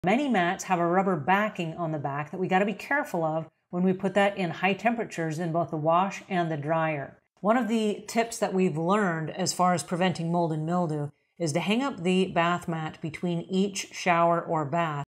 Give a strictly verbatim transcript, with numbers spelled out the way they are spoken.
Many mats have a rubber backing on the back that we got to be careful of when we put that in high temperatures in both the wash and the dryer. One of the tips that we've learned as far as preventing mold and mildew is to hang up the bath mat between each shower or bath